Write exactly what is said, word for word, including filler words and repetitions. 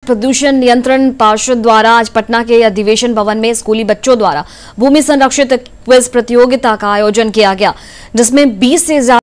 प्रदूषण नियंत्रण पार्षद द्वारा आज पटना के अधिवेशन भवन में स्कूली बच्चों द्वारा भूमि संरक्षित क्विज प्रतियोगिता का आयोजन किया गया, जिसमें बीस से ज्यादा